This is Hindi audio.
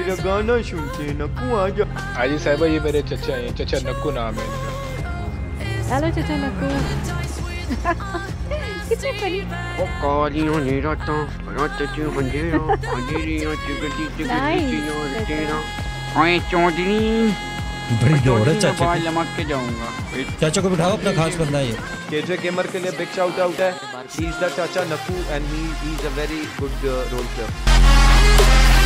तेरा गाना सुनते हैं नक्कू आजा। आजी साहिबा ये मेरे चचा हैं, चाचा नक्कू नाम है इनका। हेलो चाचा नक्कू। कितने फनी। ओ कालियों ने रातों रात च अंधेरा अंधेरियों च गड्डी च तेरा ओए चौधरी बड़ी दौड़ है चाचा बाल लमक के जाऊंगा। चाचा को बिठाओ, अपना खास बंदा है ये। केजे गेमर के लिए बिग शाउट आउट है। ही is the Chacha Nakku and he is a very good role player.